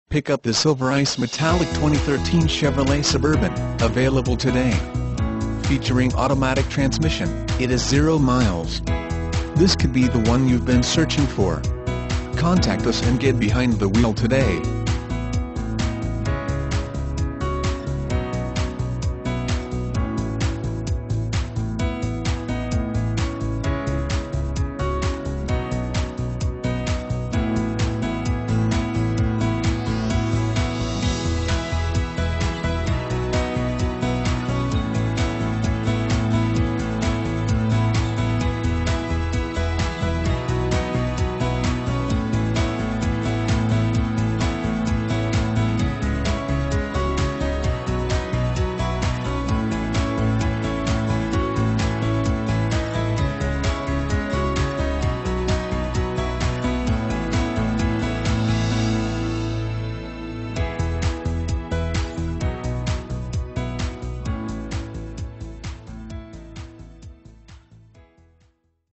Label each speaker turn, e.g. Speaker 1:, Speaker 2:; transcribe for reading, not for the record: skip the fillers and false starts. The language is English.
Speaker 1: Pick up the Silver Ice Metallic 2013 Chevrolet Suburban, available today. Featuring automatic transmission, it is 0 miles. This could be the one you've been searching for. Contact us and get behind the wheel today.